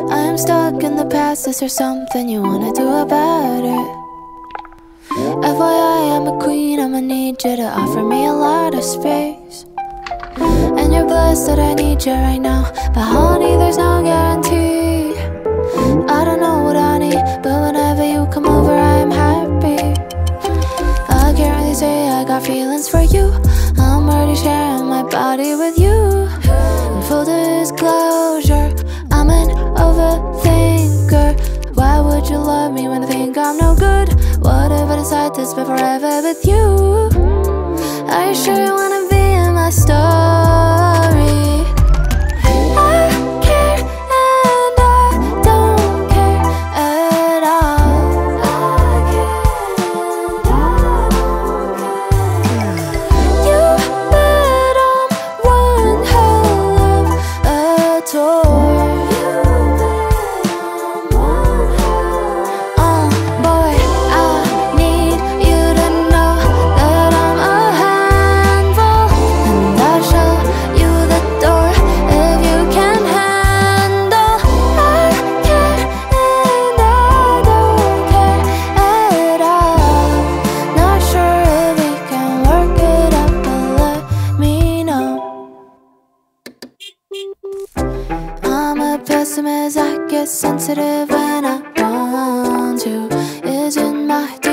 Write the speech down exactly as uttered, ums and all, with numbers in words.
I'm stuck in the past, is there something you wanna do about it? F Y I, I'm a queen, I'ma need you to offer me a lot of space. And you're blessed that I need you right now, but honey, there's no guarantee. I don't know what I need, but whenever you come over, I am happy. I can't really say I got feelings for you, I'm already sharing my body with you. And full disclosure, I'm an overthinker. Why would you love me when I think I'm no good? What if I decide to spend forever with you? Are you sure you wanna be in my story? I care and I don't care at all. I care and I don't care. You bet I'm one hell of a tour. Uh, boy, I need you to know that I'm a handful, and I'll show you the door if you can handle. I care and I don't care at all. Not sure if we can work it out, but let me know. I'm a pessimist, I get sensitive when I want to. Is it my